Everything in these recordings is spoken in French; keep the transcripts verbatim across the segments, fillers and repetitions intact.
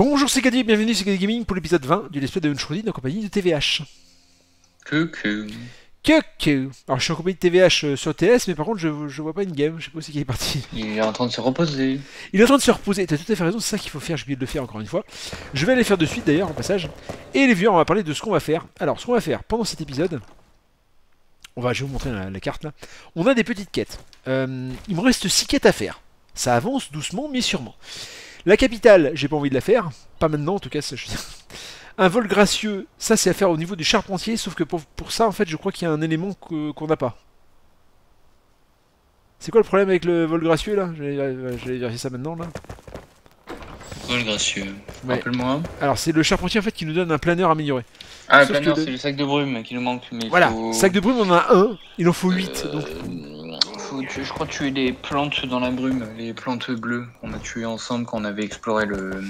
Bonjour, c'est Caddy, bienvenue sur Caddy Gaming pour l'épisode vingt du Let's Play de Uncharted en compagnie de T V H. Que que... Que que... Alors je suis en compagnie de T V H euh, sur T S, mais par contre je, je vois pas une game, je sais pas où c'est qu'il est parti. Il est en train de se reposer. Il est en train de se reposer, t'as tout à fait raison, c'est ça qu'il faut faire, j'ai oublié de le faire encore une fois. Je vais aller faire de suite d'ailleurs en passage. Et les viewers, on va parler de ce qu'on va faire. Alors ce qu'on va faire pendant cet épisode, on va, je vais vous montrer la, la carte là. On a des petites quêtes. Euh, il me reste six quêtes à faire. Ça avance doucement mais sûrement. La capitale, j'ai pas envie de la faire. Pas maintenant en tout cas, ça, je... Un vol gracieux, ça c'est à faire au niveau du charpentier, sauf que pour, pour ça en fait je crois qu'il y a un élément qu'on n'a pas. C'est quoi le problème avec le vol gracieux là? Je vais vérifier ça maintenant là. Vol gracieux, Ouais. rappelle-moi. Alors c'est le charpentier en fait qui nous donne un planeur amélioré. Ah, le Sauf planeur, que le- c'est le sac de brume qui nous manque. Mais il Voilà, faut... sac de brume on en a un, il en faut huit. Euh, Donc... faut tuer- je crois tuer les plantes dans la brume, les plantes bleues qu'on a tuées ensemble quand on avait exploré le,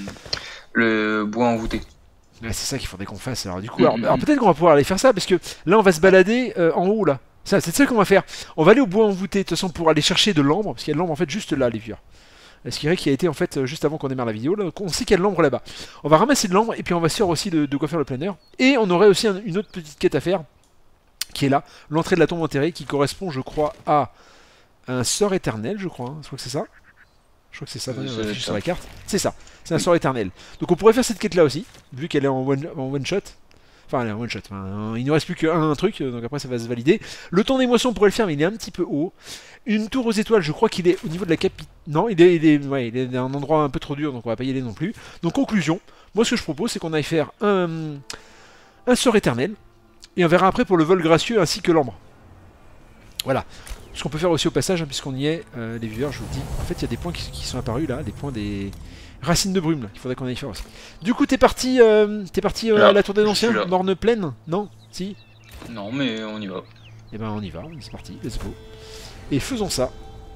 le bois envoûté. Ouais, c'est ça qu'il faudrait qu'on fasse. Alors du coup, Mm, alors, mm, alors mm. peut-être qu'on va pouvoir aller faire ça parce que là on va se balader euh, en haut là. Ça, c'est ça qu'on va faire. On va aller au bois envoûté de toute façon pour aller chercher de l'ambre parce qu'il y a de l'ambre en fait juste là les vieux. Ce qui est vrai qu'il a été en fait euh, juste avant qu'on démarre la vidéo là. Donc on sait qu'il y a de l'ambre là-bas. On va ramasser de l'ambre et puis on va se faire aussi de, de quoi faire le planeur. Et on aurait aussi un- une autre petite quête à faire qui est là, l'entrée de la tombe enterrée qui correspond je crois à un sort éternel je crois. Hein. Je crois que c'est ça. Je crois que c'est ça, Euh, on c'est affiche ça. sur la carte. C'est ça, c'est un sort éternel. Donc on pourrait faire cette quête là aussi, vu qu'elle est en one, en one shot. Enfin, elle est en one shot. Enfin, il ne reste plus qu'un un truc, donc après ça va se valider. Le temps des moissons, on pourrait le faire, mais il est un petit peu haut. Une tour aux étoiles, je crois qu'il est au niveau de la capitale. Non, il est, il, est, ouais, il est à un endroit un peu trop dur, donc on va pas y aller non plus. Donc conclusion, moi ce que je propose, c'est qu'on aille faire un, un sort éternel, et on verra après pour le vol gracieux ainsi que l'ambre. Voilà. Ce qu'on peut faire aussi au passage, hein, puisqu'on y est, euh, les viewers, je vous le dis, en fait il y a des points qui, qui sont apparus là, des points des racines de brume là, qu'il faudrait qu'on aille faire aussi. Du coup, t'es parti, euh, t'es parti euh, Là, à la tour des je anciens, suis là. morne pleine? Non? Si? Non, mais on y va. Et ben on y va, c'est parti, let's go. Et faisons ça.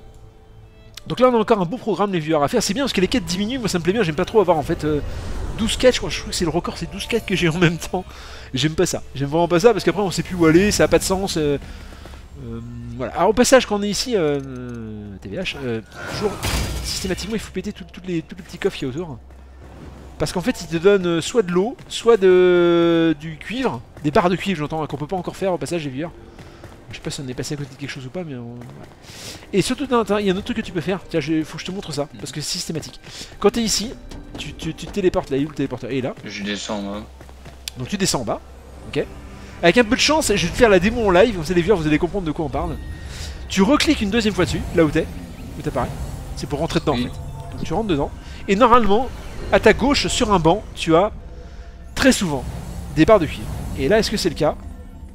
Donc là on a encore un beau programme les viewers à faire, c'est bien parce que les quêtes diminuent, moi ça me plaît bien, j'aime pas trop avoir en fait euh, douze quêtes, je crois, je crois que c'est le record, c'est douze quêtes que j'ai en même temps. J'aime pas ça, j'aime vraiment pas ça parce qu'après on sait plus où aller, ça a pas de sens. euh, euh, voilà. Alors au passage quand on est ici, euh, euh, T V H, euh, toujours systématiquement il faut péter tout- toutes les, tous les petits coffres qu'il y a autour. Parce qu'en fait il te donne euh, soit de l'eau, soit de, du cuivre, des barres de cuivre j'entends, qu'on peut pas encore faire au passage les viewers. Je sais pas si on est passé à côté de quelque chose ou pas, mais on... voilà. Et surtout, non, attends, il y a un autre truc que tu peux faire. Tiens, il faut que je te montre ça, parce que c'est systématique. Quand tu es ici, tu, tu, tu te téléportes là, il est où le téléporteur? Et là, Je descends, moi. donc tu descends en bas, ok. Avec un peu de chance, je vais te faire la démo en live, comme ça les viewers, vous allez comprendre de quoi on parle. Tu recliques une deuxième fois dessus, là où t'es, où t'apparais. C'est pour rentrer dedans Oui. en fait. Donc tu rentres dedans, et normalement, à ta gauche, sur un banc, tu as très souvent des barres de cuivre. Et là, est-ce que c'est le cas?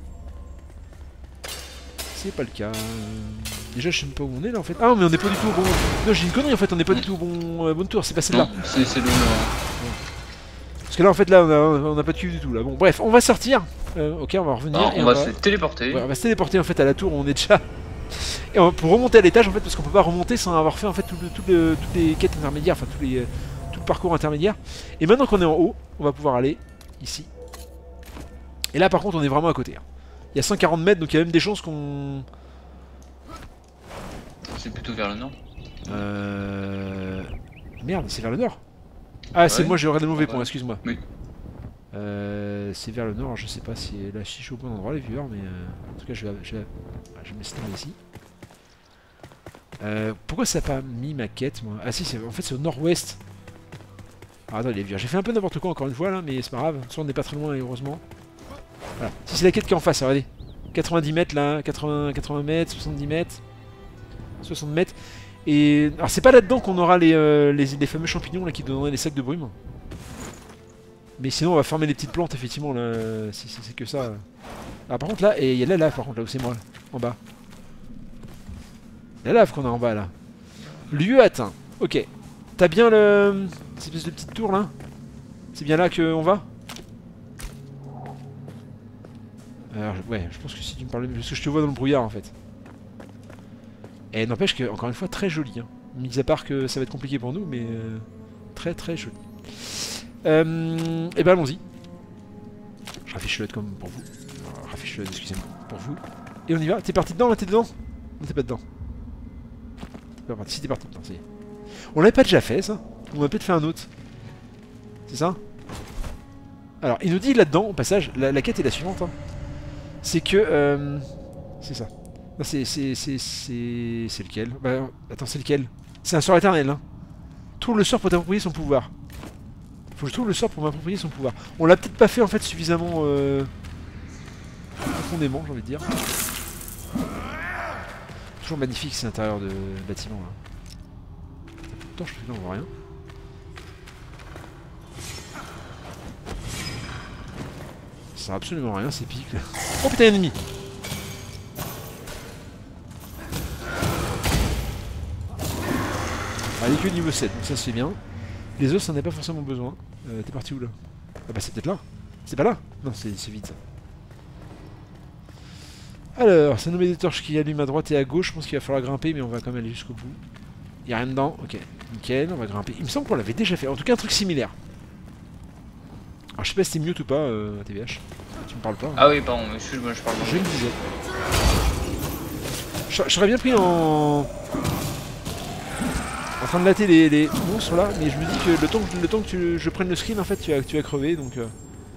C'est pas le cas. Déjà, je sais même pas où on est là en fait. Ah, mais on est pas du tout au bon. Non, j'ai une connerie en fait, on est pas du tout au bon, euh, bonne tour, c'est pas celle-là. Non, c'est c'est le noir. Parce que là en fait, là on a, on a pas de cube du tout là. Bon, bref, on va sortir. Euh, ok, on va revenir. Non, et on va se téléporter. Ouais, on va se téléporter en fait à la tour où on est déjà. Et on va- pour remonter à l'étage en fait, parce qu'on peut pas remonter sans avoir fait en fait tout le- tout le- toutes les quêtes intermédiaires, enfin tous les, euh, tout le parcours intermédiaire. Et maintenant qu'on est en haut, on va pouvoir aller ici. Et là par contre, on est vraiment à côté. hein. Il y a cent quarante mètres, donc il y a même des chances qu'on. C'est plutôt vers le nord. Euh... Merde, c'est vers le nord. Ah, c'est Ouais. moi, j'ai regardé le mauvais Ah point, ouais. excuse-moi. Oui. Euh, c'est vers le nord, je sais pas si là si je suis au bon endroit les viewers, mais euh, en tout cas je vais, je vais, ah, je vais m'installer ici. Euh, pourquoi ça n'a pas mis ma quête moi? Ah si, c'est en fait c'est au nord-ouest. Ah attends les viewers, j'ai fait un peu n'importe quoi encore une fois là, mais c'est pas grave, soit on n'est pas très loin et heureusement. Voilà, si c'est la quête qui est en face, regardez. quatre-vingt-dix mètres là, quatre-vingts, quatre-vingts mètres, soixante-dix mètres, soixante mètres. Et alors c'est pas là-dedans qu'on aura les, euh, les, les fameux champignons là qui donneraient les sacs de brume. Mais sinon on va fermer les petites plantes effectivement là, si, si c'est que ça. Ah par contre là, et il y a la lave par contre là où c'est moi, là, en bas. La lave qu'on a en bas là. Lieu atteint, ok. T'as bien le... cette espèce de petite tour là? C'est bien là qu'on va? Alors ouais, je pense que si tu me parles... Parce que je te vois dans le brouillard en fait. Et n'empêche que, encore une fois, très joli. Hein. Mis à part que ça va être compliqué pour nous, mais euh, très très joli. Euh, et ben allons-y. Je raffiche le comme pour vous. Alors, raffiche le excusez-moi, pour vous. Et on y va. T'es parti dedans là? T'es dedans? Non, t'es pas dedans. T'es pas parti. Si t'es parti dedans, ça y est. On l'avait pas déjà fait ça? On va peut-être faire un autre. C'est ça? Alors, il nous dit là-dedans, au passage, la, la quête est la suivante. Hein. C'est que... Euh, c'est ça. C'est c'est c'est c'est c'est lequel? Bah, attends, c'est lequel? C'est un sort éternel. Hein. Trouve le sort pour t'approprier son pouvoir. Faut que je trouve le sort pour m'approprier son pouvoir. On l'a peut-être pas fait en fait suffisamment euh, profondément, j'ai envie de dire. Toujours magnifique cet intérieur de bâtiment là. Pourtant je trouve que là on voit rien. Ça sert absolument à rien ces pics là. Oh putain, ennemi! Ah, il est que niveau sept, donc ça se fait bien. Les os, ça n'a pas forcément besoin. Euh, T'es parti où là? Ah bah c'est peut-être là. C'est pas là? Non, c'est vite ça. Alors, ça nous met des torches qui allument à droite et à gauche. Je pense qu'il va falloir grimper, mais on va quand même aller jusqu'au bout. Il n'y a rien dedans. Ok, nickel, on va grimper. Il me semble qu'on l'avait déjà fait. En tout cas, un truc similaire. Alors, je sais pas si c'est mute ou pas, euh, T V H. Tu me parles pas. Hein. Ah oui, pardon, excuse-moi, je parle pas. Je me disais. Je, je serais bien pris en... en train de latter les, les monstres là, mais je me dis que le temps que, le temps que tu, je prenne le screen, en fait, tu vas, tu vas crever, donc... Euh...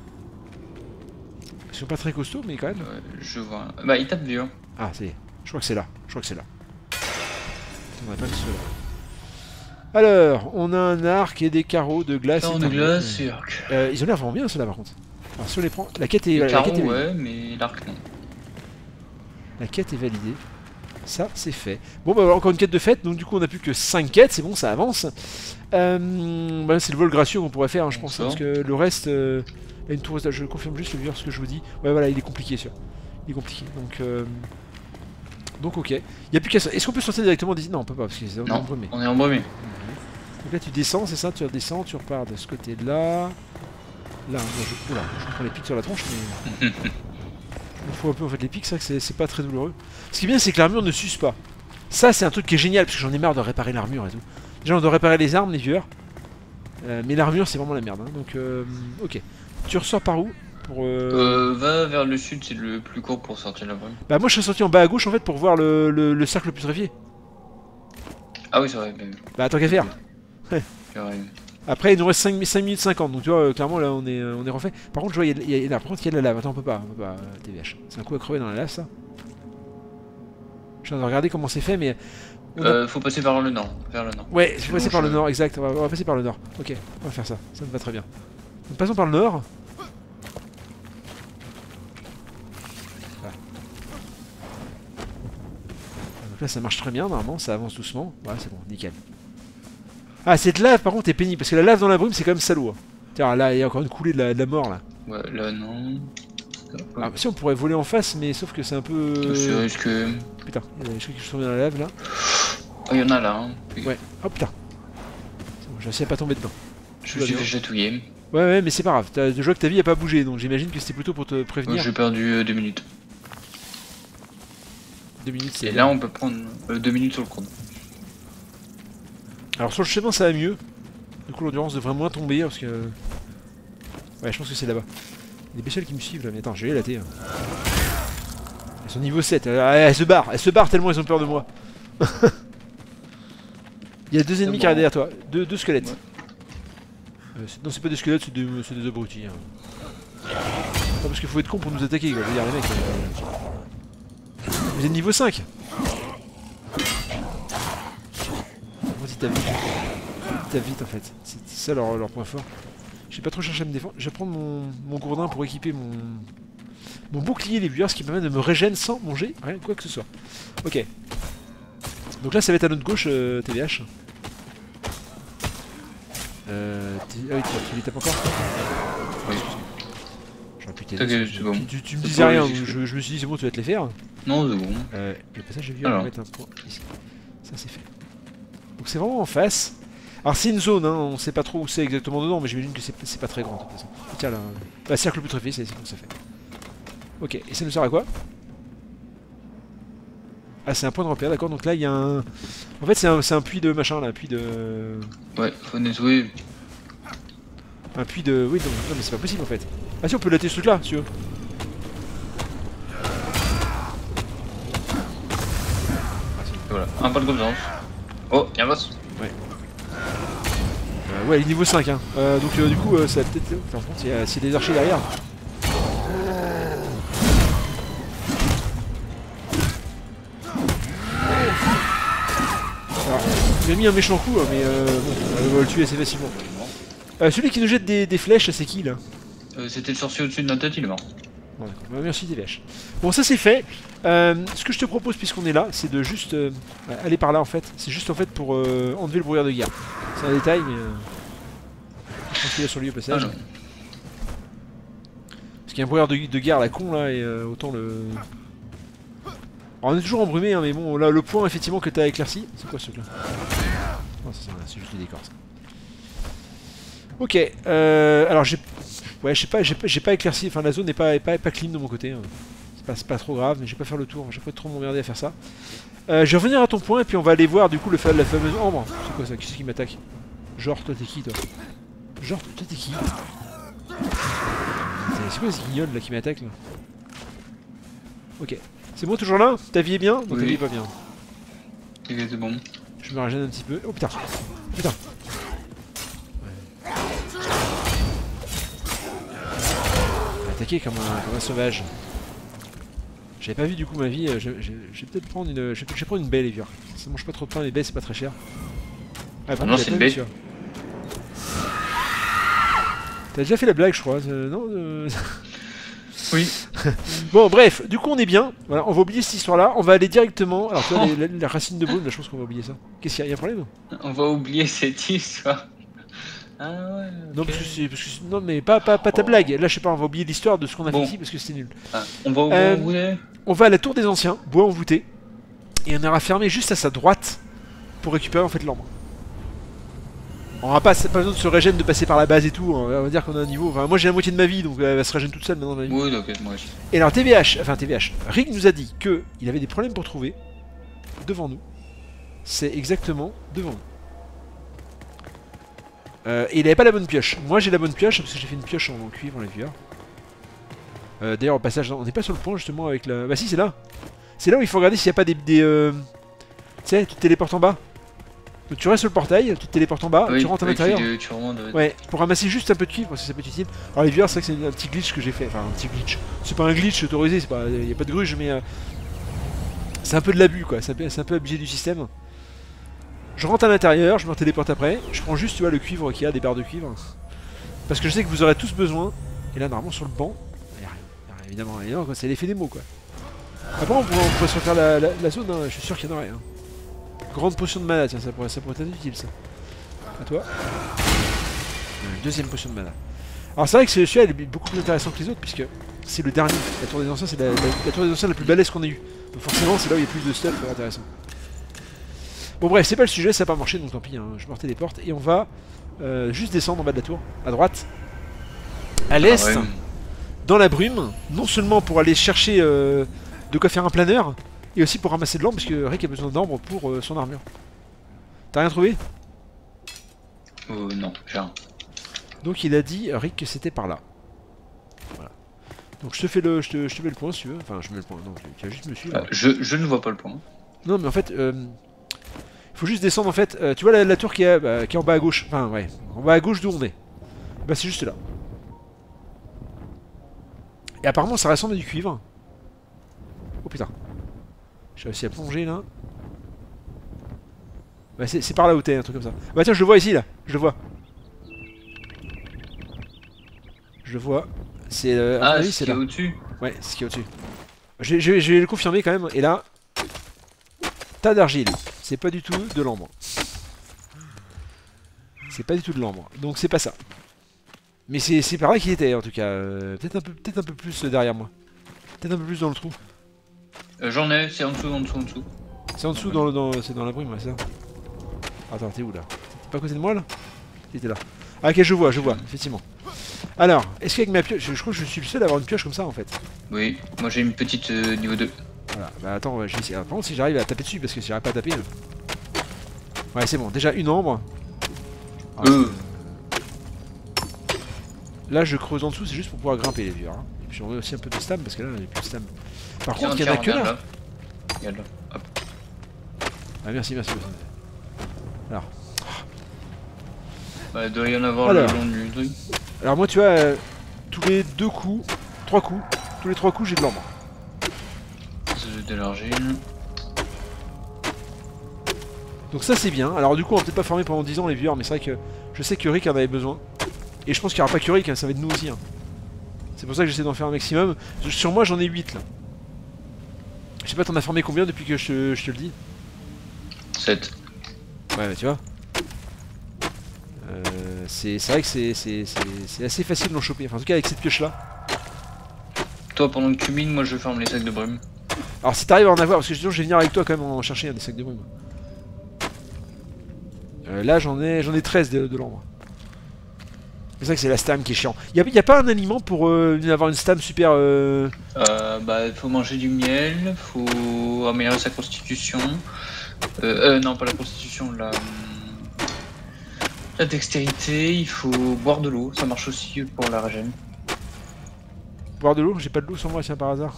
Ils sont pas très costauds, mais quand même. Ouais, je vois. Bah, il tape dur. Ah, c'est... Je crois que c'est là. Je crois que c'est là. On n'a pas que ceux-là. Alors, on a un arc et des carreaux de glace. Carreaux de glace, cirque. Euh, ils ont l'air vraiment bien, ceux-là, par contre. Alors, si on les prend... La quête est, Les la carreaux, quête est validée. ouais, mais l'arc, non. La quête est validée. Ça, c'est fait. Bon, bah, encore une quête de fête. Donc, du coup, on n'a plus que cinq quêtes. C'est bon, ça avance. Euh, bah, c'est le vol gracieux qu'on pourrait faire, hein, je pense. Hein, parce que le reste... Euh... Il y a une tour, je confirme juste le viewer ce que je vous dis. Ouais, voilà, il est compliqué, sûr. Il est compliqué. Donc, euh... donc ok. Il n'y a plus qu'à ça. Est-ce qu'on peut sortir directement d'ici? Non, on peut pas, parce que c'est embrumé. On est embrumé. Donc là, tu descends, c'est ça? Tu redescends, tu repars de ce côté-là. Là, moi, je... Oula, je prends les pics sur la tronche, mais... Il me faut un peu, en fait, les pics, ça, que c'est pas très douloureux. Ce qui est bien, c'est que l'armure ne s'use pas. Ça, c'est un truc qui est génial, parce que j'en ai marre de réparer l'armure et tout. Déjà, on doit réparer les armes, les viewers. Euh, mais l'armure, c'est vraiment la merde. Hein. Donc, euh... ok. Tu ressors par où pour euh... euh... Va vers le sud, c'est le plus court pour sortir de la brume. Bah moi je suis sorti en bas à gauche en fait pour voir le, le, le cercle putréfié. Ah oui c'est vrai. Mais... Bah tant qu'à faire. Ouais. Après il nous reste cinq minutes cinquante, donc tu vois euh, clairement là on est, euh, on est refait. Par contre je vois il y a, y a, là, par contre il y a de la lave, attends on peut pas, on peut pas euh, T V H. C'est un coup à crever dans la lave ça. Je suis en train de regarder comment c'est fait mais... A... Euh, faut passer par le nord, vers le nord. Ouais, faut passer par le nord, exact, on va, on va passer par le nord. Ok, on va faire ça, ça me va très bien. Donc passons par le nord. Là ça marche très bien normalement, ça avance doucement. Ouais c'est bon, nickel. Ah cette lave par contre est pénible, parce que la lave dans la brume c'est quand même salaud. Hein. Tiens là il y a encore une coulée de la, de la mort là. Ouais là non. Ah si on pourrait voler en face mais sauf que c'est un peu... Je risque... Putain, je crois que je suis tombé dans la lave là. Oh il y en a là hein. Ouais, oh putain. Bon, je sais pas tomber dedans. Je me suis fait chatouiller. Ouais ouais mais c'est pas grave, je vois que ta vie a pas bougé donc j'imagine que c'était plutôt pour te prévenir. J'ai perdu euh, deux minutes. Deux minutes c'est... Et là on peut prendre euh, deux minutes sur le chrono. Alors sur le chemin ça va mieux. Du coup l'endurance devrait moins tomber parce que... Ouais je pense que c'est là-bas. Il y a des bestioles qui me suivent là, mais attends, j'ai les laté. Hein. Elles sont niveau sept, elles, elles se barrent, elles se barrent tellement elles ont peur de moi. Il y a deux ennemis bon. Qui arrivent derrière toi, deux, deux squelettes. Ouais. Euh, non c'est pas des squelettes, c'est des, des abrutis. Hein. Non parce qu'il faut être con pour nous attaquer, quoi. Je veux dire les mecs. Euh... Vous êtes niveau cinq. Vas-y t'as vite. T'as vite en fait, c'est ça leur, leur point fort. J'ai pas trop cherché à me défendre. Je vais prendre mon, mon gourdin pour équiper mon, mon bouclier les viewers, ce qui me permet de me régénérer sans manger rien quoi que ce soit. Ok. Donc là ça va être à notre gauche euh, T V H. Euh, ah oui tu les tapes encore. Oui. J'aurais pu t'aider. Okay, tu, bon. tu, tu me disais rien, je, je me suis dit c'est bon tu vas te les faire. Non c'est bon. Euh, le passage j'ai vu, on va mettre un point ici. Ça c'est fait. Donc c'est vraiment en face. Alors c'est une zone, hein, on sait pas trop où c'est exactement dedans, mais j'imagine que c'est pas très grand de toute façon. Et tiens là, bah, cercle putréfié, c'est comme ça fait. Ok, et ça nous sert à quoi? Ah c'est un point de repère, d'accord, donc là il y a un... En fait c'est un, un puits de machin là, un puits de... Ouais, faut nettoyer. Un puits de... Oui, non, non mais c'est pas possible en fait. Ah si on peut latter ce truc là, si tu veux. Voilà, un point de confiance. Oh, y'a un boss. Ouais. Euh, ouais, il est niveau cinq, hein. Euh, donc euh, du coup, euh, ça va peut-être... Enfin, par contre, il y a- c'est des archers derrière. Alors, il a mis un méchant coup, hein, mais euh, bon, on va le tuer assez facilement. Euh, celui qui nous jette des, des flèches, c'est qui, là? Euh, C'était le sorcier au-dessus de notre tête, il est mort. Bon, d'accord. Bah, merci T V H. Bon, ça c'est fait. Euh, ce que je te propose, puisqu'on est là, c'est de juste euh, aller par là en fait. C'est juste en fait pour euh, enlever le brouillard de guerre. C'est un détail, mais euh, je pense qu'il est sur lui au passage. Ah, non. Parce qu'il y a un brouillard de, de guerre la con là, et euh, autant le. Alors, on est toujours embrumé, hein, mais bon, là le point effectivement que t'as éclairci. C'est quoi ce truc là? Non, c'est juste les décors ça. Ok, euh, alors j'ai. Ouais, je sais pas, j'ai pas, pas éclairci, enfin la zone n'est pas, pas, pas clean de mon côté. Hein. C'est pas, pas trop grave, mais je vais pas faire le tour, je vais pas trop m'emmerder à faire ça. Euh, je vais revenir à ton point et puis on va aller voir du coup le, la fameuse ambre. C'est quoi ça? Qui c'est qui m'attaque? Genre, toi t'es qui toi? Genre, toi t'es qui? C'est quoi ce guignol là qui m'attaque là? Ok. C'est bon toujours là? Ta vie est bien? Non, oui. Ta vie est pas bien. Il était bon. Je me régène un petit peu. Oh putain! Putain! Attaqué comme un, comme un sauvage. J'avais pas vu du coup ma vie, je, je, je vais peut-être prendre une. Je vais, je vais prendre une baie les vieux. Ça mange pas trop de pain, les baies c'est pas très cher. Ah, ah non c'est une baie. T'as déjà fait la blague je crois, euh, non euh... Oui. Bon bref, du coup on est bien, voilà, on va oublier cette histoire là, on va aller directement. Alors toi oh. les, la, la racine de baume, là je pense qu'on va oublier ça. Qu'est-ce qu'il y a, y a un problème? On va oublier cette histoire. Ah ouais, okay. Non, parce que c'est, parce que non mais pas, pas, pas ta blague, là je sais pas, on va oublier l'histoire de ce qu'on a bon. fait ici parce que c'était nul. Ah, on va où euh, on, on va à la tour des anciens, bois envoûté, et on ira fermer juste à sa droite pour récupérer en fait l'ambre. On aura pas, pas besoin de se régénérer, de passer par la base et tout, on va dire qu'on a un niveau, enfin moi j'ai la moitié de ma vie donc elle va se régénérer toute seule maintenant ma vie. Oui d'accord, moi aussi. Et alors T V H, enfin T V H, Rick nous a dit que il avait des problèmes pour trouver, devant nous, c'est exactement devant nous. Euh, et il avait pas la bonne pioche. Moi j'ai la bonne pioche parce que j'ai fait une pioche en cuivre, on l'a vu. Euh, D'ailleurs au passage, on n'est pas sur le point justement avec la... Bah si c'est là. C'est là où il faut regarder s'il n'y a pas des... des euh... Tu sais, tu te téléportes en bas. Donc tu restes sur le portail, tu te téléportes en bas, oui, tu rentres à l'intérieur. De... Ouais, pour ramasser juste un peu de cuivre parce que ça peut être utile. Alors les viewers, c'est vrai que c'est un petit glitch que j'ai fait. Enfin un petit glitch. C'est pas un glitch autorisé, c'est pas... il n'y a pas de gruge mais... Euh... C'est un peu de l'abus quoi, c'est un, un peu abusé du système. Je rentre à l'intérieur, je me téléporte après, je prends juste tu vois le cuivre qu'il y a, des barres de cuivre. Parce que je sais que vous aurez tous besoin. Et là normalement sur le banc, il n'y a rien, évidemment rien, c'est l'effet des mots quoi. Après on pourrait, on pourrait se refaire la, la, la zone, hein. Je suis sûr qu'il y en aurait. Hein. Grande potion de mana, tiens ça pourrait, ça pourrait être utile ça. À toi. Deuxième potion de mana. Alors c'est vrai que celui-là est beaucoup plus intéressant que les autres puisque c'est le dernier. La tour des anciens c'est la, la, la tour des anciens la plus balèze qu'on ait eue. Donc forcément c'est là où il y a plus de stuff intéressant. Bon bref, c'est pas le sujet, ça n'a pas marché, donc tant pis, hein, je me téléporte et on va euh, juste descendre en bas de la tour, à droite, à l'est, ah ouais. Dans la brume, non seulement pour aller chercher euh, de quoi faire un planeur, et aussi pour ramasser de l'ambre, parce que Rick a besoin d'ambre pour euh, son armure. T'as rien trouvé? Euh, non, j'ai rien. Donc il a dit, Rick, que c'était par là. Voilà. Donc je te fais le, je te, je te mets le point si tu veux, enfin je mets le point, non, tu vas juste me suivre. Euh, je, je ne vois pas le point. Non mais en fait... Euh, faut juste descendre en fait, euh, tu vois la, la tour qui est, bah, qui est en bas à gauche, enfin ouais, en bas à gauche d'où on est. Bah c'est juste là. Et apparemment ça ressemble à du cuivre. Oh putain. J'ai réussi à plonger là. Bah c'est par là où t'es, un truc comme ça. Bah tiens je le vois ici là, je le vois. Je le vois. C'est euh, ah, ce qui est au-dessus. Ouais, c'est ce qui est au-dessus. Je, je, je vais le confirmer quand même, et là... Tas d'argile. C'est pas du tout de l'ambre. C'est pas du tout de l'ambre. Donc c'est pas ça. Mais c'est par là qu'il était en tout cas. Euh, Peut-être un, peu, peut-être un peu plus derrière moi. Peut-être un peu plus dans le trou. Euh, J'en ai, c'est en dessous, en dessous, en dessous. C'est en dessous, dans, dans, c'est dans la brume, ouais, c'est ça. Attends, t'es où là? T'es pas à côté de moi là? T'étais là. Ah ok, je vois, je vois, effectivement. Alors, est-ce qu'avec ma pioche, je, je crois que je suis le seul à avoir une pioche comme ça en fait. Oui, moi j'ai une petite euh, niveau deux. Voilà, bah attends, je vais essayer. Par contre, si j'arrive à taper dessus, parce que si j'arrive pas à taper. Euh... Ouais, c'est bon, déjà une ombre. Ah, euh. Là, je creuse en dessous, c'est juste pour pouvoir grimper les vieux. Hein. Et puis j'en veux aussi un peu de stam, parce que là, il n'y a plus de stam. Par tiens, contre, il y en a que là. là. Regarde là. Hop. Ah, merci, merci. Alors. Bah, il doit y en avoir Alors. le long du truc. Alors moi tu vois, euh, tous les deux coups, trois coups, tous les trois coups j'ai de l'ambre. C'est de l'argile. Donc ça c'est bien. Alors du coup on va peut-être pas farmer pendant dix ans les viewers, mais c'est vrai que je sais que Rick en avait besoin. Et je pense qu'il n'y aura pas que Rick, hein, ça va être nous aussi. Hein. C'est pour ça que j'essaie d'en faire un maximum. Sur moi j'en ai huit là. Je sais pas, t'en as farmé combien depuis que je, je te le dis? sept. Ouais bah tu vois. Euh, c'est vrai que c'est assez facile d'en choper, enfin en tout cas avec cette pioche là. Toi pendant que tu mines, moi je ferme les sacs de brume. Alors si t'arrives à en avoir, parce que sinon je vais venir avec toi quand même en chercher un des sacs de brume. Euh, là j'en ai j'en ai treize de, de l'ambre. C'est vrai que c'est la stam qui est chiant. Y'a y a pas un aliment pour euh, avoir une stam super... Euh... Euh, bah faut manger du miel, faut améliorer sa constitution. Euh, euh non pas la constitution, la... La dextérité, il faut boire de l'eau, ça marche aussi pour la régène. Boire de l'eau? J'ai pas de l'eau sur moi tiens par hasard.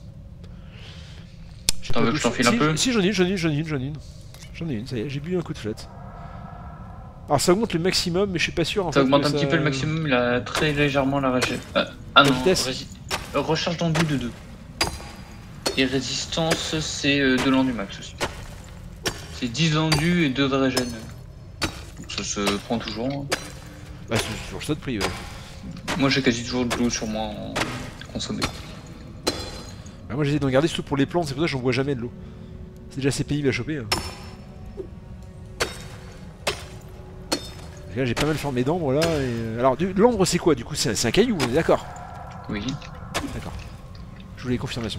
T'en veux que je t'en file un si, peu? Si j'en ai une, j'en ai une, j'en ai une, j'en ai une. J'en ai une, ça y est, j'ai bu un coup de flotte. Alors ça augmente le maximum, mais je suis pas sûr en ça fait. Augmente un ça... petit peu le maximum, il a très légèrement la régène. Ah, ah non, vitesse. Recharge d'enduit de deux. Et résistance, c'est euh, de l'enduit max aussi. C'est dix d'enduit et deux de régène. Donc ça se prend toujours. Hein. Bah c'est toujours ça de prix, ouais. Moi j'ai quasi toujours de l'eau sur moi en consommé. Bah, moi j'essaie d'en garder surtout pour les plantes, c'est pour ça que j'en bois jamais de l'eau. C'est déjà assez pénible à choper. Hein. Là j'ai pas mal formé d'ambre là. Et... Alors l'ambre c'est quoi du coup? C'est un caillou, on est d'accord? Oui. D'accord. Je voulais confirmation.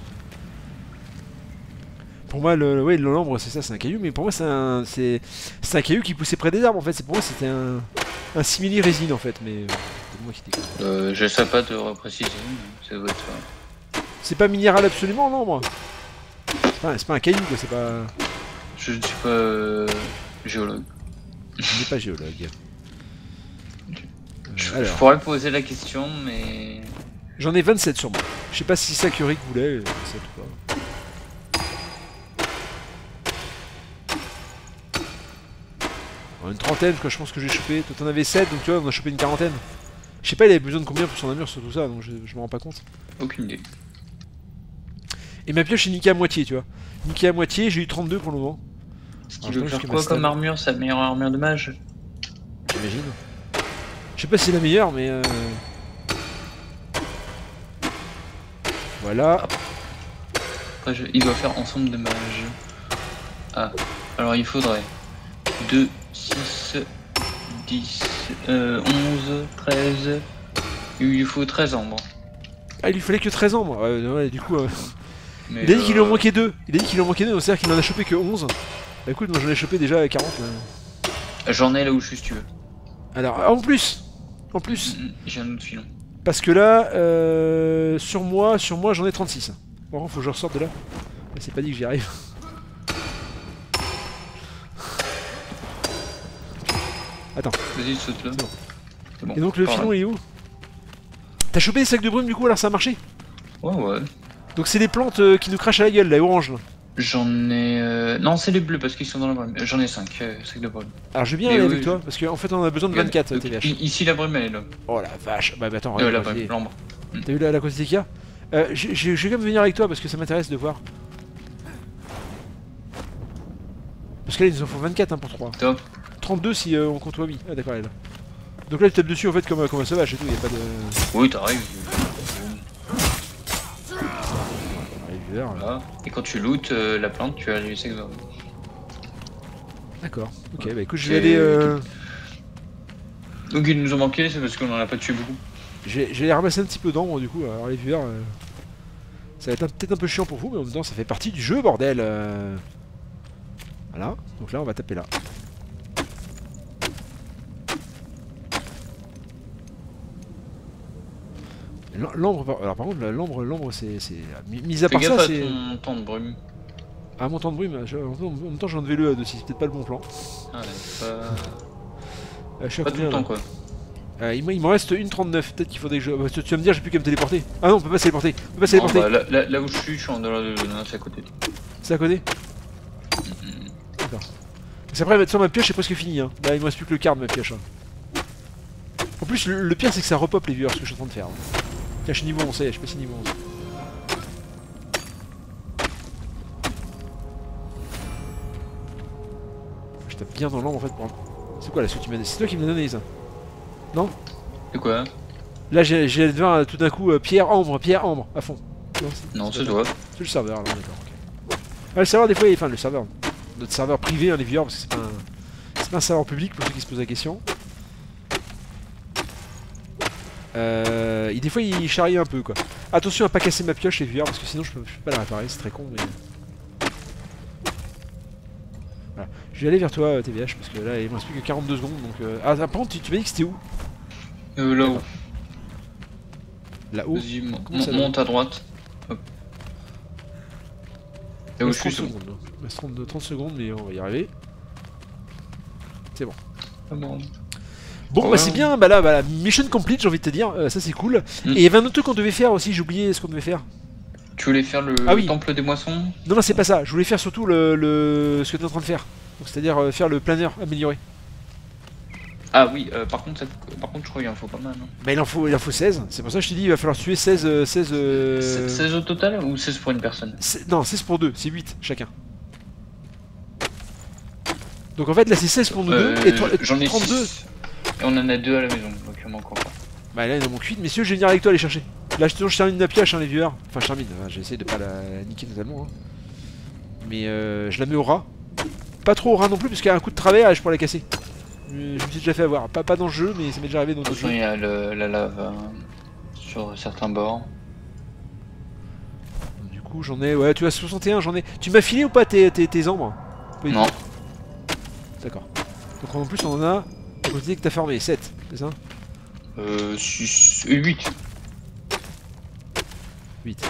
Pour moi le ouais, l'ambre c'est ça, c'est un caillou, mais pour moi c'est un c'est un caillou qui poussait près des arbres en fait. C'est pour moi c'était un un simili résine en fait, mais c'est moi qui déconne. Euh, je sais pas te repréciser, mais ça doit être ça. C'est pas minéral absolument l'ambre. C'est pas un caillou quoi, c'est pas. Je ne suis pas euh, géologue. Je n'ai pas géologue. Je, Alors. je pourrais poser la question, mais... J'en ai vingt-sept sur moi. Je sais pas si c'est ça que Rick voulait, vingt-sept ou pas. Alors, une trentaine, quoi, je pense que j'ai chopé. Toi t'en avais sept, donc tu vois, on a chopé une quarantaine. Je sais pas, il avait besoin de combien pour son armure sur tout ça, donc je, je me rends pas compte. Aucune idée. Et ma pioche est niquée à moitié, tu vois. Niquée à moitié, j'ai eu trente-deux pour le moment. Ce qui veut faire quoi comme armure? Sa meilleure armure de mage? J'imagine. Je sais pas si c'est la meilleure, mais euh... voilà. Après, je... il doit faire ensemble de mage. Ah, alors il faudrait deux, six, dix, euh, onze, treize. Il lui faut treize ambres. Ah, il lui fallait que treize ans, moi. Ouais, ouais, du coup. Euh... Mais il a dit euh... qu'il en manquait deux. Il a dit qu'il en manquait deux, donc c'est-à-dire qu'il en a chopé que onze. Bah écoute, moi j'en ai chopé déjà quarante. Là. J'en ai là où je suis si tu veux. Alors, en plus En plus mmh, j'ai un autre filon. Parce que là, euh, sur moi, sur moi j'en ai trente-six. Bon, faut que je ressorte de là. C'est pas dit que j'y arrive. Attends. Vas-y, saute là. Bon. Bon, et donc le filon il est où? T'as chopé des sacs de brume du coup, alors ça a marché? Ouais, ouais. Donc c'est les plantes euh, qui nous crachent à la gueule, là, orange là. J'en ai... Euh... Non, c'est les bleus parce qu'ils sont dans la brume. J'en ai cinq euh, sacs de brume. Alors je vais bien aller oui, avec je... toi, parce qu'en fait on a besoin de vingt-quatre donc, T V H. Ici la brume elle est là. Oh la vache, bah, bah attends, euh, regarde, la brume, l'ambre. T'as vu la, la quantité qu'il y a? euh, Je vais quand même venir avec toi parce que ça m'intéresse de voir. Parce que là ils nous en font vingt-quatre hein, pour trois. Top. trente-deux si euh, on compte Wabi. Ah d'accord, elle est là. Donc là tu tapes dessus en fait comme, comme un sauvage et tout, y'a pas de... Oui t'arrives. Voilà. Et quand tu lootes euh, la plante, tu as les sacs de brume. D'accord, ok, bah écoute je vais aller... Euh... Donc ils nous ont manqué, c'est parce qu'on en a pas tué beaucoup. J'ai les ramasser un petit peu d'ambre du coup, alors les viewers... Euh... Ça va être peut-être un peu chiant pour vous, mais en même temps ça fait partie du jeu bordel euh... Voilà, donc là on va taper là. L'ambre, alors par contre l'ambre, l'ambre c'est... Mis à part ça c'est... ton temps de brume. Ah mon temps de brume, je... en même temps j'ai enlevé le A deux, c'est peut-être pas le bon plan. Ah ouais, pas... Euh, je suis à pas combien, tout le temps quoi. Euh, il m'en reste une trente-neuf, peut-être qu'il faudrait que je... Bah, tu vas me dire j'ai plus qu'à me téléporter. Ah non on peut pas se téléporter, on peut pas se téléporter. Bah, là, là, là où je suis, je suis en dehors de... Non, c'est à côté. C'est à côté? D'accord. C'est après, sur ma pioche c'est presque fini hein. Là il me reste plus que le quart de ma pioche. Hein. En plus, le, le pire, c'est que ça repop les viewers, ce que je suis en train de faire. Tiens, je suis niveau onze, je sais pas si niveau onze. Je tape bien dans l'ombre en fait pour... C'est quoi là ce que tu m'as donné? C'est toi qui me l'as donné ça? Non? C'est quoi? Là j'ai devant tout d'un coup euh, pierre ambre, pierre ambre à fond. Non, c'est toi. C'est le serveur, alors d'accord. Okay. Ah, le serveur des fois, il... enfin le serveur, notre serveur privé, hein, les viewers, parce que c'est pas, un... pas un serveur public pour ceux qui se posent la question. Euh, et des fois il charrie un peu quoi. Attention à pas casser ma pioche les viewers parce que sinon je peux, je peux pas la réparer, c'est très con mais... Voilà. Je vais aller vers toi T V H parce que là il me reste plus que quarante-deux secondes donc... Euh... Ah par contre tu, tu m'as dit que c'était où? Euh là-haut. Là-haut? Vas-y, monte à droite. Hop. Là où je suis trente secondes, hein. Il reste trente, trente secondes mais on va y arriver. C'est bon. Ah bon. Bon ouais, bah c'est bien, bah là, bah, mission complete j'ai envie de te dire, euh, ça c'est cool. Mm. Et il y avait un autre truc qu'on devait faire aussi, j'ai oublié ce qu'on devait faire. Tu voulais faire le ah, oui. temple des moissons? Non non c'est pas ça, je voulais faire surtout le, le... ce que tu es en train de faire. C'est-à-dire euh, faire le planeur amélioré. Ah oui, euh, par contre ça... par contre je crois qu'il en faut pas mal. Hein. Bah il en faut, il en faut seize, c'est pour ça que je t'ai dit il va falloir tuer seize... Euh, seize, euh... seize au total ou seize pour une personne? Non c'est pour deux, c'est huit chacun. Donc en fait là c'est seize pour nous euh, deux et, et j'en ai trente-deux. Et on en a deux à la maison, donc il manque encore. Bah là il en manque huit, messieurs je vais venir avec toi les chercher. Là je, je termine la pioche hein les viewers. Enfin je termine, hein, j'essaie de pas la, la niquer totalement. Hein. Mais euh, je la mets au ras. Pas trop au ras non plus parce qu'il y a un coup de travers et je pourrais la casser. Je, je me suis déjà fait avoir, pas, pas dans le jeu mais ça m'est déjà arrivé dans d'autres jeux. Il y a le, la lave euh, sur certains bords. Du coup j'en ai, ouais tu as soixante et un, j'en ai... Tu m'as filé ou pas tes, tes, tes ambres? Non. D'accord. Donc en plus on en a... On disait que t'as fermé sept, c'est ça? Euh... huit. huit.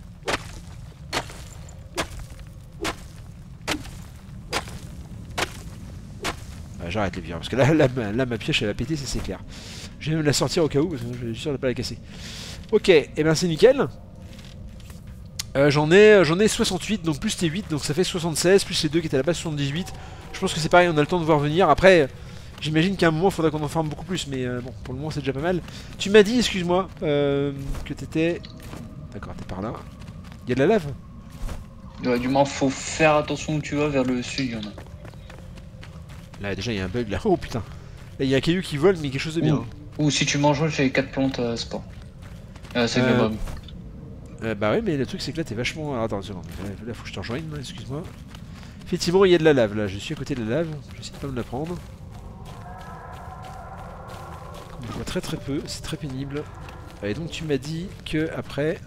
Ah, j'arrête les biens, parce que là, là, là, là ma pioche elle a pété, ça c'est clair. Je vais même la sortir au cas où, parce que je suis sûr de pas la casser. Ok, et eh ben c'est nickel. Euh, j'en ai, j'en ai soixante-huit, donc plus tes huit, donc ça fait soixante-seize, plus les deux qui étaient à la base soixante-dix-huit. Je pense que c'est pareil, on a le temps de voir venir. Après... J'imagine qu'à un moment il faudra qu'on en farme beaucoup plus, mais euh, bon, pour le moment c'est déjà pas mal. Tu m'as dit, excuse-moi, euh, que t'étais... D'accord, t'es par là. Il y a de la lave? Ouais, du moins faut faire attention où tu vas, vers le sud, il y en a. Là déjà il y a un bug là, oh putain. Là il y a un caillou qui vole, mais quelque chose de bien. Ou, hein. Ou si tu manges, j'ai quatre plantes à sport. Euh, c'est euh, euh, Bah ouais, mais le truc c'est que là t'es vachement... Alors, attends une seconde, là faut que je te rejoigne, excuse-moi. Effectivement il y a de la lave là, je suis à côté de la lave, j'essaie de pas me la prendre. On voit très très peu, c'est très pénible. Et donc tu m'as dit que après...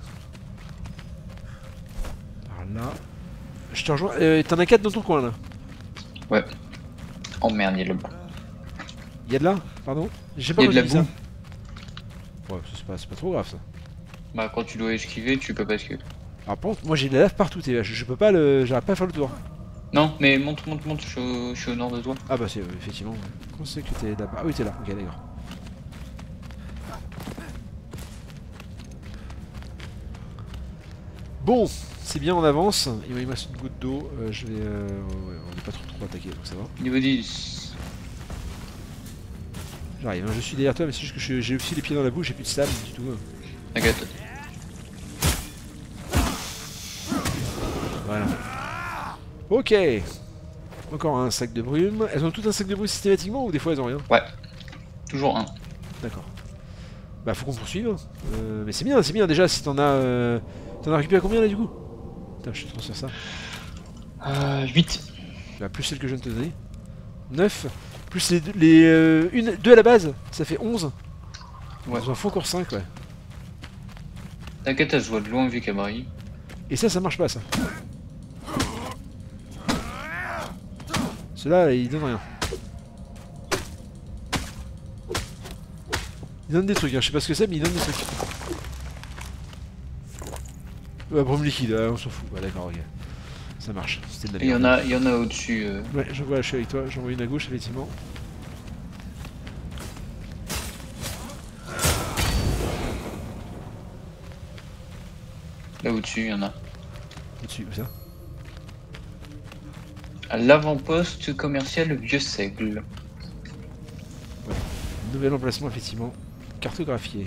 Par là... Je te rejoins... Euh, T'en as quatre dans ton coin là? Ouais. Oh merde, il y a de la boue. Il y a de là? Pardon? J'ai pas Il y a de la boue. ça. Ouais, c'est pas, pas trop grave ça. Bah quand tu dois esquiver, tu peux pas esquiver. Alors par contre, moi j'ai de la lave partout, je, je peux pas le... J'arrive pas à faire le tour. Non, mais monte, monte, monte, je suis au, je suis au nord de toi. Ah bah c'est euh, effectivement... Comment c'est que t'es là-bas? Ah oui t'es là, ok d'accord. Bon, c'est bien, on avance. Il me reste une goutte d'eau. Euh, je vais. Euh, ouais, on n'est pas trop trop attaqué, donc ça va. Niveau dix. J'arrive, hein, je suis derrière toi, mais c'est juste que j'ai aussi les pieds dans la bouche, j'ai plus de stab du tout. T'inquiète. Voilà. Ok. Encore un sac de brume. Elles ont tout un sac de brume systématiquement ou des fois elles ont rien? Ouais. Toujours un. D'accord. Bah faut qu'on poursuive. Euh, mais c'est bien, c'est bien déjà si t'en as. Euh... T'en as récupéré combien là du coup? Putain, je te transfère ça. Euh, huit. Bah, plus celle que je viens de te donner. neuf. Plus les deux, les, euh, une, deux à la base, ça fait onze. Ouais. Il en faut encore cinq, ouais. T'inquiète, elle se voit de loin vu qu'elle brille. Et ça, ça marche pas ça. Ceux-là, ils donnent rien. Ils donnent des trucs, hein. Je sais pas ce que c'est, mais ils donnent des trucs. Ouais, brume liquide, on s'en fout. Ouais, d'accord, ok. Ça marche. C'était de la merde. Il y en a, il y en a au-dessus. Euh... Ouais, je vois, je suis avec toi. J'en vois une à gauche, effectivement. Là au-dessus, il y en a. Au-dessus, où ça? À l'avant-poste commercial Vieux Seigle. Ouais. Nouvel emplacement, effectivement. Cartographié.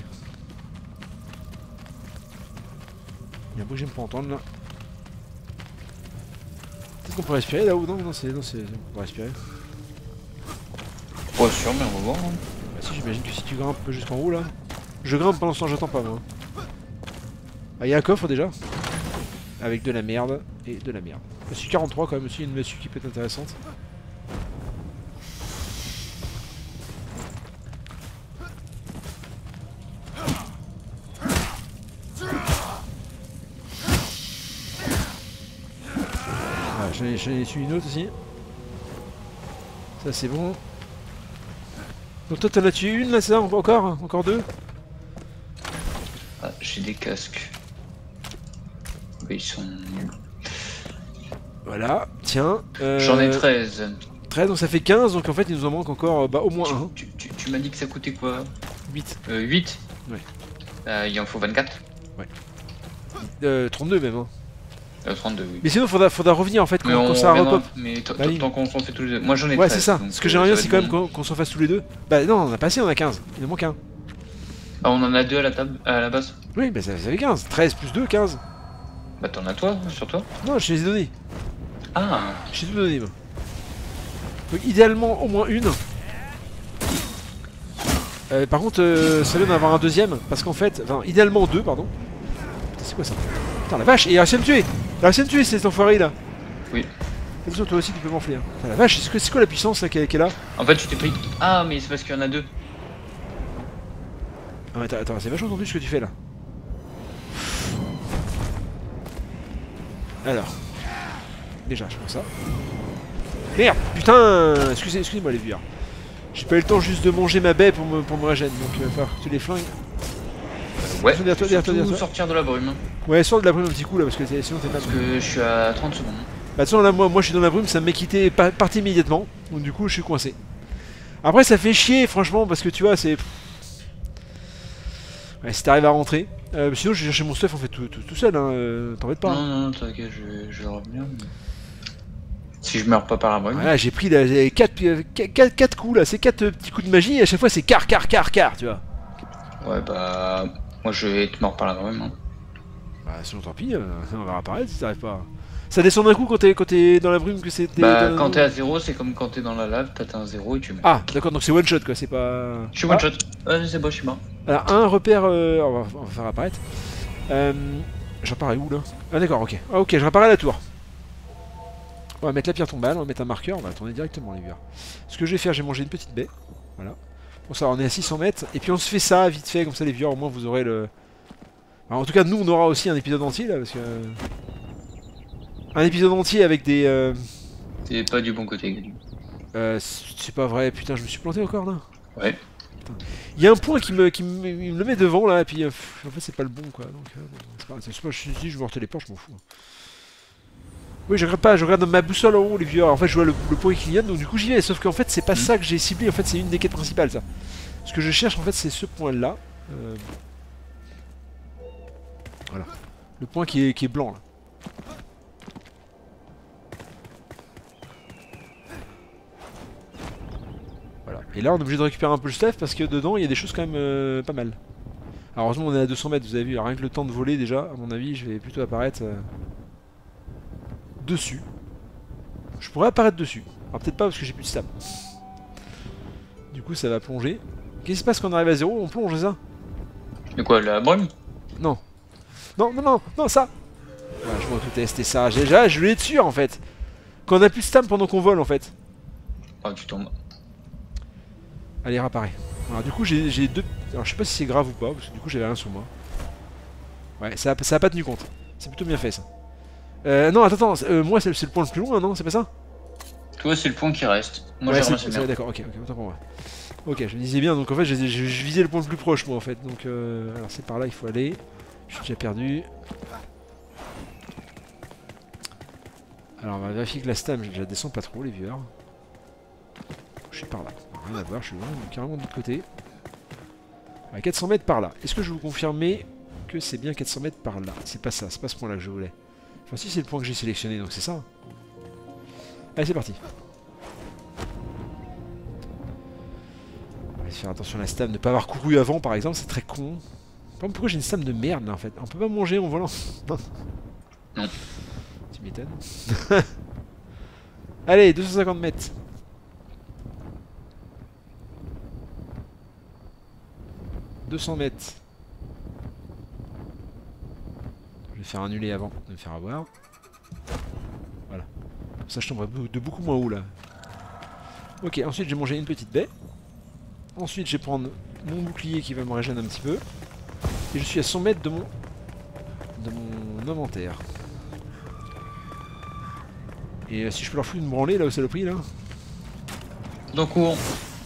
Il y a un bruit que j'aime pas entendre là. Peut-être qu'on peut respirer là-haut. Non, non, c'est. Non, c'est. On peut respirer. Pas sûr, mais on va voir. Hein. Bah, si, j'imagine que si tu grimpes jusqu'en haut là. Je grimpe pendant ce temps, j'attends pas moi. Ah, il y a un coffre déjà. Avec de la merde et de la merde. Massue quarante-trois quand même aussi, une massue qui peut être intéressante. J'en ai, j'en ai su une autre aussi. Ça c'est bon. Donc toi t'en as tué une là, c'est ça? Encore? Encore deux? Ah, j'ai des casques. Mais ils sont nuls. Voilà, tiens. Euh... J'en ai treize. treize, donc ça fait quinze, donc en fait il nous en manque encore bah, au moins un. Tu, tu, tu m'as dit que ça coûtait quoi? huit. Euh, huit? Ouais. Euh, il en faut vingt-quatre? Ouais. Euh, trente-deux même. Hein. Euh, trente-deux, oui. Mais sinon faudra, faudra revenir en fait quand, Mais on quand ça repop. Mais Bah, tant qu'on s'en fait tous les deux. Moi j'en ai ouais, treize. c'est ça. Donc, Ce que euh, j'aimerais bien ça c'est va quand être même bon. qu'on qu'on s'en fasse tous les deux. Bah non, on a passé, on a quinze. Il en manque un. Ah, on en a deux à la table, à la base? Oui, bah ça, ça fait quinze. treize plus deux, quinze. Bah t'en as toi, sur toi? Non, je les ai donnés. Ah. J'ai tout donné moi. Donc idéalement au moins une. Euh, par contre, euh, ça vient d'en avoir un deuxième. Parce qu'en fait, enfin idéalement deux, pardon. Putain, c'est quoi ça? Putain la vache, et il a réussi à me tuer! Il a réussi à me tuer cet enfoiré là! Oui. Attention, toi aussi tu peux m'enfler. Hein. Putain la vache, c'est quoi, quoi la puissance là qu'elle est là? En fait tu t'es pris... Ah mais c'est parce qu'il y en a deux. Ah mais attends, attends, c'est vachement tendu ce que tu fais là. Alors. Déjà, je prends ça. Merde! Putain! Excusez, excusez-moi les vieux. J'ai pas eu le temps juste de manger ma baie pour me, pour me régénérer, donc il va falloir que tu les flingues. Ouais, derrière toi, derrière toi, derrière toi. sortir de la brume. Hein. Ouais, sors de la brume un petit coup là, parce que sinon t'es pas... Parce que je suis à trente secondes. Bah de toute façon là, moi, moi je suis dans la brume, ça me met quitté pa parti immédiatement, donc du coup je suis coincé. Après ça fait chier franchement, parce que tu vois, c'est... Ouais, si t'arrives à rentrer. Euh, sinon je vais chercher mon stuff en fait tout, tout, tout seul, hein, euh, t'embête pas. Non, Hein. non, non, t'inquiète, je, vais- je vais revenir. Mais... Si je meurs pas par la brume. Voilà, j'ai pris quatre coups là, c'est quatre petits coups de magie, et à chaque fois c'est car, car, car, car, tu vois. Ouais, bah... Moi je vais être mort par la brume. Hein. Bah sinon tant pis, euh, on va apparaître si t'arrives pas. Ça descend d'un coup quand t'es quand t'es dans la brume que c'est... Bah quand t'es à zéro, c'est comme quand t'es dans la lave, t'as un zéro et tu meurs. Ah d'accord, donc c'est one shot quoi, c'est pas... Je suis one shot. Ouais, c'est bon, je suis mort. Alors un repère, euh, on, va, on va faire apparaître. Euh, J'apparais où là? Ah d'accord, ok. Ah ok, je réapparais à la tour. On va mettre la pierre tombale, on va mettre un marqueur, on va tourner directement les vieux. Ce que je vais faire, j'ai mangé une petite baie. Voilà. Bon ça, on est à six cents mètres, et puis on se fait ça vite fait, comme ça les vieux, au moins vous aurez le... Alors, en tout cas, nous on aura aussi un épisode entier là, parce que... Un épisode entier avec des... Euh... T'es pas du bon côté, Gadu. Euh, c'est pas vrai, putain, je me suis planté encore là. Ouais. Il y a un point qui me, qui me, il me le met devant là, et puis euh, pff, en fait c'est pas le bon quoi. Donc, euh, c'est pas, c'est pas, je suis dit, je vais me téléporter, je m'en fous. Oui, je regarde pas, je regarde ma boussole en haut les vieux. Alors, en fait, je vois le, le point qui vient, donc du coup j'y vais. Sauf qu'en fait, c'est pas mmh. ça que j'ai ciblé. En fait, c'est une des quêtes principales, ça. Ce que je cherche, en fait, c'est ce point là. Euh... Voilà. Le point qui est, qui est blanc là. Voilà. Et là, on est obligé de récupérer un peu le stuff parce que dedans, il y a des choses quand même euh, pas mal. Alors, heureusement, on est à deux cents mètres, vous avez vu. Alors, rien que le temps de voler, déjà, à mon avis, je vais plutôt apparaître euh, dessus. Je pourrais apparaître dessus. Alors, peut-être pas parce que j'ai plus de stab. Du coup, ça va plonger. Qu'est-ce qui se passe quand on arrive à zéro? On plonge, c'est ça? De quoi, la brume? Non. Non, non, non, non, ça. Voilà, je vois tout tester ça. Déjà, je voulais être sûr en fait. Quand on a plus de stam pendant qu'on vole en fait. Ah, tu tombes. Allez, réapparaît. Alors, du coup, j'ai deux. Alors, je sais pas si c'est grave ou pas, parce que du coup, j'avais rien sur moi. Ouais, ça a, ça a pas tenu compte. C'est plutôt bien fait ça. Euh, non, attends, attends. Euh, moi, c'est le point le plus loin, non? C'est pas ça? Toi, c'est le point qui reste. Moi, ouais, j'ai ramassé bien. D'accord, ok, ok, autant pour moi. Ok, je me disais bien, donc en fait, je, je, je visais le point le plus proche, moi en fait. Donc, euh, alors, c'est par là, il faut aller. Je suis déjà perdu. Alors on va vérifier que la stam, je la descends pas trop les viewers. Je suis par là. Rien à voir, je suis vraiment carrément de l'autre côté. À quatre cents mètres par là. Est-ce que je vais vous confirmer que c'est bien quatre cents mètres par là? C'est pas ça, c'est pas ce point là que je voulais. Enfin si c'est le point que j'ai sélectionné, donc c'est ça. Allez c'est parti. faire attention à la stam, ne pas avoir couru avant par exemple, c'est très con. Pourquoi j'ai une stam de merde là en fait? On peut pas manger en volant? Non. Non. Tu m'étonnes. Allez, deux cent cinquante mètres. deux cents mètres. Je vais faire annuler avant de me faire avoir. Voilà. Ça je tomberai de beaucoup moins haut là. Ok, ensuite j'ai mangé une petite baie. Ensuite je vais prendre mon bouclier qui va me régénérer un petit peu. Et je suis à cent mètres de mon, de mon inventaire. Et euh, si je peux leur foutre une branlée là au saloperie là. Donc cours.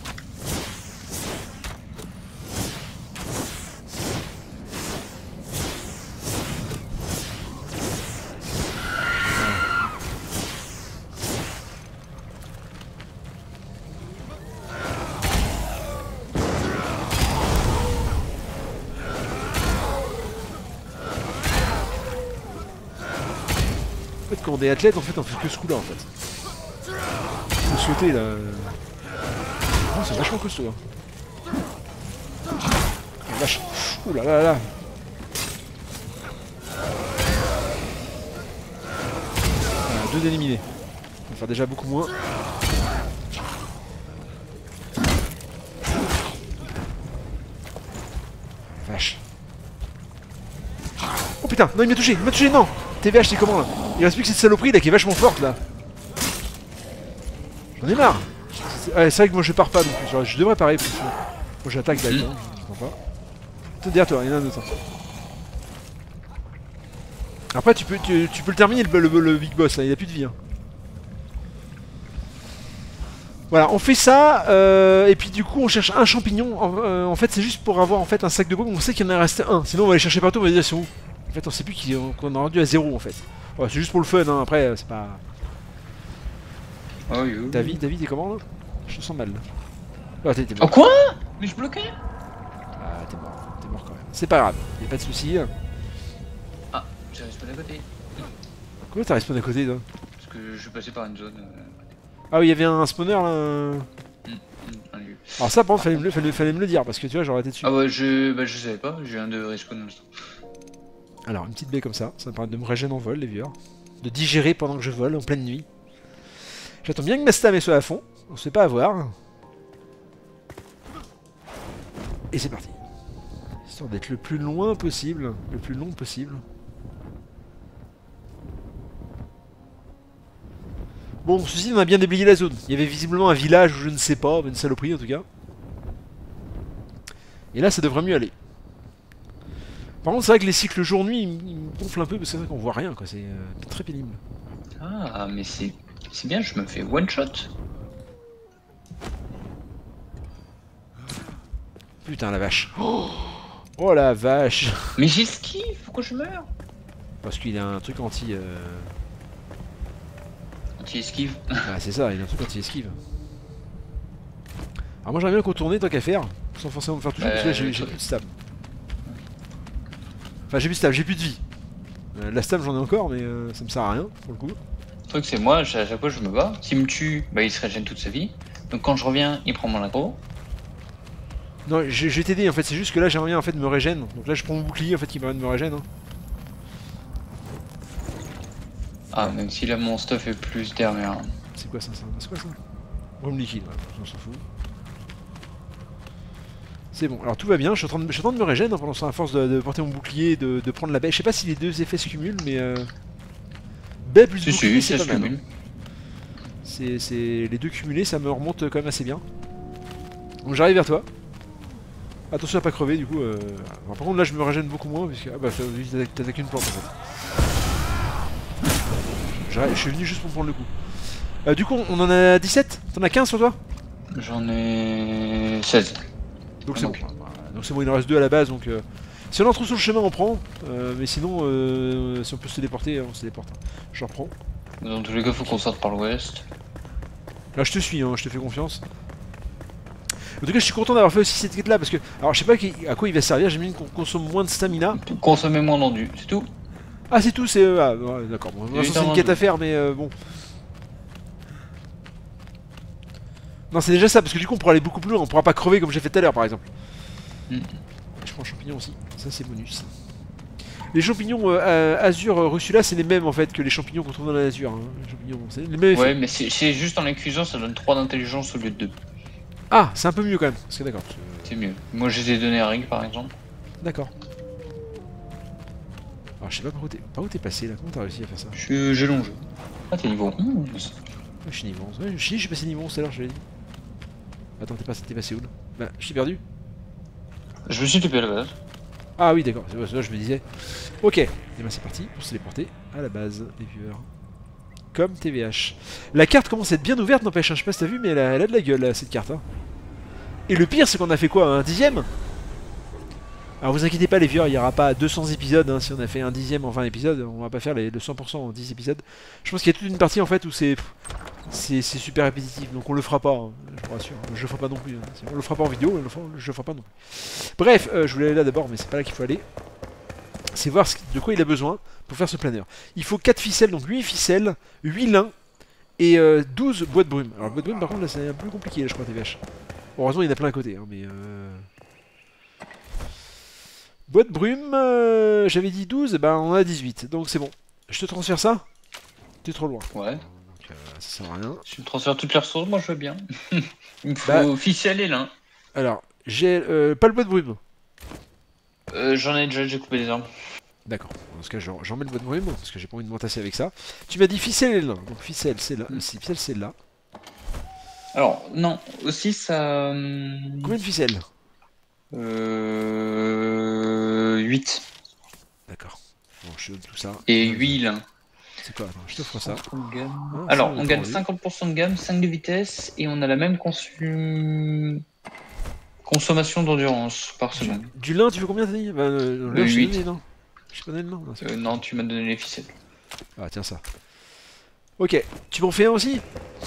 En fait, quand on est athlète, en fait, on fait que ce coup-là, en fait. Faut sauter, là. Oh, c'est vachement costaud, hein. Oh, vache. Ouh là là là. Voilà, deux d'éliminés. On va faire déjà beaucoup moins. Vache. Oh putain, non, il m'a touché, il m'a touché, non. T V H, c'est comment là? Il reste plus que cette saloperie là qui est vachement forte là. J'en ai marre. C'est ouais, vrai que moi je pars pas donc genre, je devrais parer plus. Moi j'attaque directement, je comprends pas. Toi derrière toi, il y en a un autre. Après tu peux, tu, tu peux le terminer le, le, le big boss là, il a plus de vie. Hein. Voilà, on fait ça, euh, et puis du coup on cherche un champignon. En, euh, en fait c'est juste pour avoir en fait un sac de bombes, on sait qu'il y en a resté un. Sinon on va aller chercher partout, on va dire c'est où. En fait on sait plus qu'on est rendu à zéro en fait. Ouais, c'est juste pour le fun, hein. Après c'est pas... Oh yo. David, David, t'es comment là? Je te sens mal là. Ah, t'es Oh mort. quoi? Mais je bloquais. Ah, t'es mort, t'es mort quand même. C'est pas grave, y'a pas de soucis. Ah, j'ai respawn à côté. Comment t'as respawn à côté toi? Parce que je suis passé par une zone. Euh... Ah oui, y'avait un spawner là. Mm, mm, un lieu. Alors ça par contre fallait me, le, fallait, fallait me le dire parce que tu vois j'aurais été dessus. Ah ouais, je, bah, je savais pas, j'ai un de respawn à l'instant. Alors une petite baie comme ça, ça me permet de me régénérer en vol les viewers. De digérer pendant que je vole en pleine nuit. J'attends bien que ma stam soit à fond, on se fait pas avoir. Et c'est parti. Histoire d'être le plus loin possible, le plus long possible. Bon, ceci on a bien déblayé la zone. Il y avait visiblement un village ou je ne sais pas, une saloperie en tout cas. Et là ça devrait mieux aller. Par contre c'est vrai que les cycles jour-nuit ils me gonflent un peu parce que c'est vrai qu'on voit rien quoi, c'est euh, très pénible. Ah mais c'est c'est bien, je me fais one shot. Putain la vache. Oh, oh la vache. Mais j'esquive, pourquoi je meurs? Parce qu'il a un truc anti... Euh... Anti-esquive. Ah c'est ça, il a un truc anti-esquive. Alors moi j'aimerais bien contourner tant qu'à faire, sans forcément me faire toucher, euh, parce que là j'ai plus de stab. Enfin j'ai plus de stab, j'ai plus de vie. Euh, la stab j'en ai encore mais euh, ça me sert à rien pour le coup. Le truc c'est moi, à chaque fois je me bats, s'il me tue, bah il se régène toute sa vie. Donc quand je reviens, il prend mon aggro. Non, je vais t'aider en fait, c'est juste que là j'aimerais bien en fait me régène. Donc là je prends mon bouclier en fait qui me permet de me régène. Hein. Ah, même si là mon stuff est plus derrière. C'est quoi ça, ça C'est quoi ça? Rhum liquide, ouais, on s'en fout. C'est bon, alors tout va bien, je suis en train de, je suis en train de me régène hein, pendant ça, à force de, de porter mon bouclier, de, de prendre la baie. Je sais pas si les deux effets se cumulent, mais... Euh... Baie plus si, bouclier, si, c'est pas mal. Hein. C'est les deux cumulés, ça me remonte quand même assez bien. Donc j'arrive vers toi. Attention à pas crever du coup. Euh... Alors, par contre là je me régène beaucoup moins puisque... Ah bah t'attaques une plante en fait. Je suis venu juste pour prendre le coup. Euh, du coup on en a dix-sept? T'en as quinze sur toi? J'en ai seize. Donc c'est bon. Donc c'est bon, il en reste deux à la base donc... Euh... Si on en trouve sur le chemin on prend. Euh, mais sinon euh... si on peut se déporter on se déporte. Je reprends. Dans tous les cas faut qu'on sorte par l'ouest. Là je te suis, hein, je te fais confiance. En tout cas je suis content d'avoir fait aussi cette quête là parce que... Alors je sais pas qui, à quoi il va servir, j'imagine qu'on consomme moins de stamina. Consommer moins d'endu, c'est tout. Ah c'est tout, c'est... Euh, ah, ouais, d'accord, bon, c'est une quête à faire mais euh, bon. Non, c'est déjà ça, parce que du coup, on pourra aller beaucoup plus loin. On pourra pas crever comme j'ai fait tout à l'heure, par exemple. Mm. Je prends champignons aussi. Ça, c'est bonus. Les champignons euh, azur euh, Russula, c'est les mêmes en fait que les champignons qu'on trouve dans la nature. Hein. Les champignons, c'est les mêmes effets. Ouais, mais c'est juste en les cuisant, ça donne trois d'intelligence au lieu de deux. Ah, c'est un peu mieux quand même. Parce que d'accord. C'est mieux. Moi, je les ai donnés à Ring par exemple. D'accord. Alors, je sais pas par où t'es par où t'es passé là. Comment t'as réussi à faire ça? Je, je longe. Ah, t'es niveau onze. Ouais, je suis niveau onze. Ouais, je suis, je suis passé niveau onze tout à l'heure, je l'ai dit. Attends, t'es passé, passé où là? Bah, je suis perdu. Je me suis tapé à la base. Ah oui, d'accord, c'est ça, je me disais. Ok, et ben c'est parti pour se téléporter à la base, les viewers. Comme T V H. La carte commence à être bien ouverte, n'empêche, hein, je sais pas si t'as vu, mais elle a, elle a de la gueule, là, cette carte. Hein. Et le pire, c'est qu'on a fait quoi, un dixième? Alors vous inquiétez pas les viewers, il n'y aura pas deux cents épisodes, hein, si on a fait un dixième en vingt épisodes, on va pas faire les, le cent pour cent en dix épisodes. Je pense qu'il y a toute une partie en fait où c'est c'est super répétitif, donc on le fera pas, hein, je vous rassure, je le ferai pas non plus, hein. On le fera pas en vidéo, on le fera, je le ferai pas non plus. Bref, euh, je voulais aller là d'abord, mais c'est pas là qu'il faut aller. C'est voir ce, de quoi il a besoin pour faire ce planeur. Il faut quatre ficelles, donc huit ficelles, huit lins et euh, douze boîtes de brume. Alors boîte de brume par contre là c'est un peu plus compliqué là, je crois T V H. Heureusement il y en a plein à côté, hein, mais... Euh... Boîte brume, euh, j'avais dit douze, et ben on en a dix-huit, donc c'est bon. Je te transfère ça? T'es trop loin. Ouais. Donc euh, ça sert à rien. Tu me transfères toutes les ressources, moi je veux bien. Il me faut Bah, ficelle et lin. Alors, j'ai euh, pas le bois de brume. Euh, J'en ai déjà, j'ai coupé des arbres. D'accord, dans ce cas j'en j'en mets le bois de brume, parce que j'ai pas envie de m'entasser avec ça. Tu m'as dit ficelle et lin, donc ficelle c'est là, Mm. ficelle c'est là. Alors, non, aussi ça... hum, Combien de ficelles? Euh... huit. D'accord. Bon, je te donne tout ça. Et huit lin. C'est quoi? Attends, je t'offre ça. de gamme. Ah, Alors, ça, on on gagne prend, oui. cinquante pour cent de gamme, cinq de vitesse, et on a la même consum... consommation d'endurance par Du, seconde. du lin, tu veux combien t'as dit? Bah, euh, lin, je t'ai huit. donné, non? Je t'ai pas donné le lin. Non, c'est Euh, non, tu m'as donné les ficelles. Ah, tiens ça. Ok, tu m'en fais un aussi?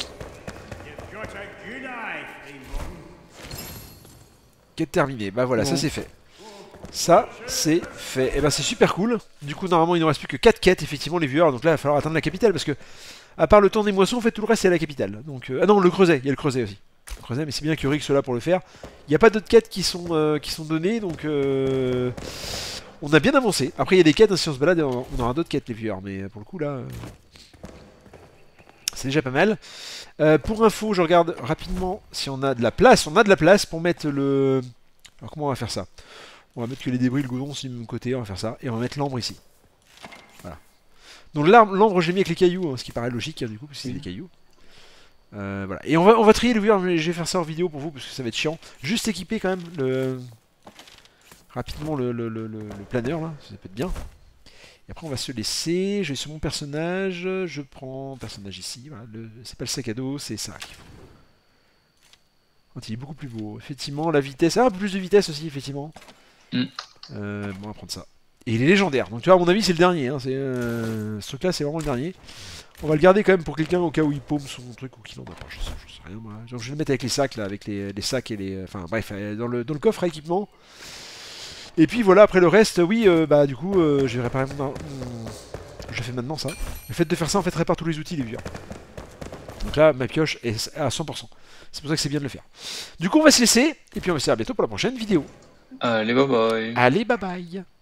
Quête terminée, bah voilà, Bon. ça c'est fait. Ça, c'est fait. Et ben c'est super cool. Du coup, normalement, il ne reste plus que quatre quêtes, effectivement, les viewers. Donc là, il va falloir atteindre la capitale parce que, à part le temps des moissons, en fait, tout le reste, c'est à la capitale. Donc, euh, ah non, le creuset, il y a le creuset aussi. Le creuset, mais c'est bien que Rick soit là pour le faire. Il n'y a pas d'autres quêtes qui sont, euh, qui sont données, donc euh, on a bien avancé. Après, il y a des quêtes, hein, si on se balade, on on aura d'autres quêtes, les viewers. Mais pour le coup, là, euh, c'est déjà pas mal. Euh, pour info, je regarde rapidement si on a de la place. On a de la place pour mettre le... Alors, comment on va faire ça? On va mettre que les débris, le goudron, c'est du même côté, on va faire ça. Et on va mettre l'ambre ici. Voilà. Donc l'ambre, j'ai mis avec les cailloux, hein, ce qui paraît logique, hein, du coup, parce que c'est des cailloux. Euh, voilà. Et on va, on va trier le viewers, je vais faire ça en vidéo pour vous, parce que ça va être chiant. Juste équiper quand même le... rapidement le, le, le, le, le planeur, là, ça peut être bien. Et après, on va se laisser. Je vais sur mon personnage, je prends personnage ici. Voilà, le... c'est pas le sac à dos, c'est ça qu'il faut. Quand il est beaucoup plus beau. Effectivement, la vitesse. Ah, un peu plus de vitesse aussi, effectivement. Mm. Euh, bon, on va prendre ça. Et il est légendaire. Donc, tu vois, à mon avis, c'est le dernier. Hein. Euh... Ce truc-là, c'est vraiment le dernier. On va le garder quand même pour quelqu'un au cas où il paume son truc ou qu'il en a pas. Je sais, je sais rien, moi. Donc, je vais le mettre avec les sacs, là, avec les, les sacs et les. Enfin, bref, dans le, dans le coffre à équipement. Et puis voilà, après le reste, oui, euh, bah, du coup, euh, je vais réparer mon. mon... Je fais maintenant ça. Le fait de faire ça, en fait, répare tous les outils, les vieux. Donc là, ma pioche est à cent pour cent. C'est pour ça que c'est bien de le faire. Du coup, on va se laisser. Et puis, on va se dire à bientôt pour la prochaine vidéo. Allez, bye bye. Allez, bye bye.